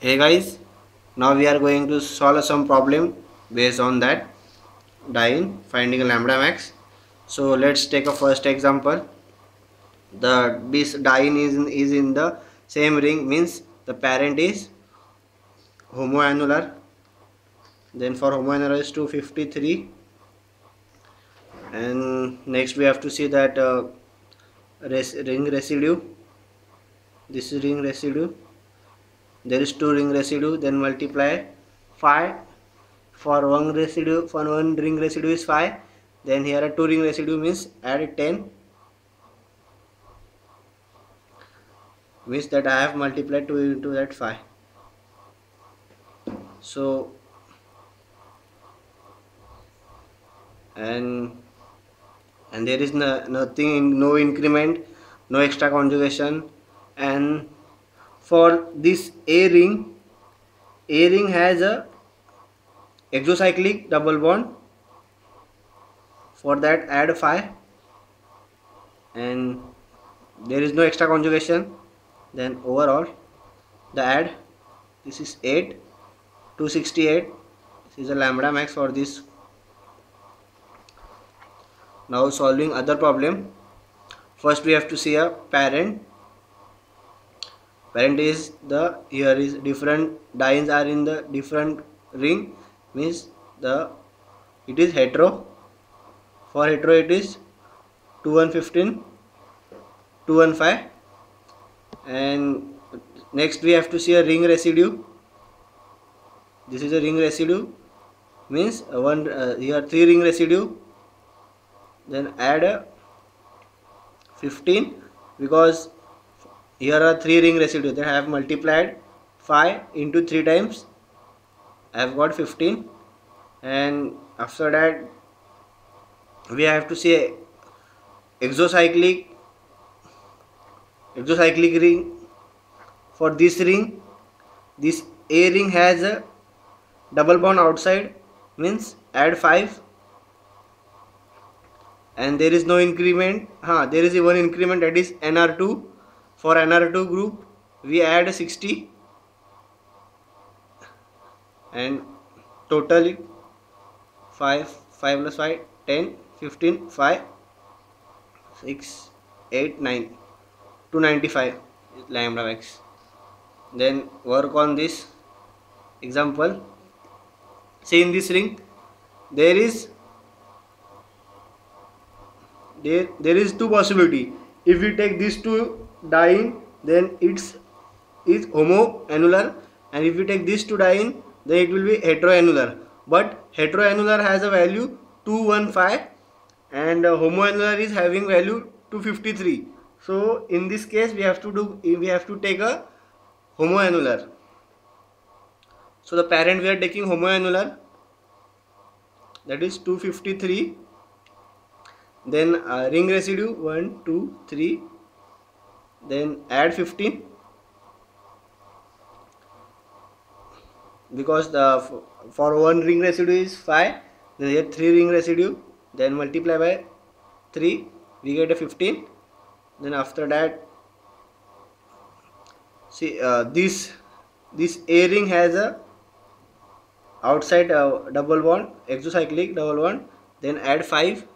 Hey guys, now we are going to solve some problem based on that diene finding a lambda max. So let's take a first example. This diene is in the same ring, means the parent is homoannular. Then for homoannular is 253, and next we have to see that ring residue. This is ring residue. There is 2 ring residue. Then multiply 5. For one ring residue is 5. Then here a 2 ring residue, means add 10, means that I have multiplied 2 into that 5. So and there is nothing, no increment, no extra conjugation. And for this A ring has a exocyclic double bond. For that add 5, and there is no extra conjugation. Then overall the add, this is 8, 268. This is a lambda max for this. Now solving other problem. First we have to see a parent. Parent is the, here is different dienes are in the different ring, means it is hetero. For hetero it is 2115, 215. And next we have to see a ring residue. This is a ring residue, means here 3 ring residue. Then add 15, because here are 3 ring residue. Then I have multiplied 5 into 3 times. I have got 15. And after that we have to see exocyclic ring. For this ring, this A ring has a double bond outside, means add 5. And there is no increment. There is one increment, that is NR2. For NR2 group we add 60, and total 5 plus 5, 10, 15, 5, 6, 8, 9, 295 lambda max. Then work on this example. See, in this ring there is two possibility. If we take these two diene, then it is homoannular, and if we take these two diene, then it will be heteroannular. But heteroannular has a value 215, and homoannular is having value 253. So in this case we have to take a homoannular. So the parent we are taking homoannular, that is 253. Then ring residue 1, 2, 3. Then add 15, because for one ring residue is 5. Then here 3 ring residue. Then multiply by 3, we get a 15. Then after that, see, this A ring has a outside double bond, exocyclic double bond. Then add 5.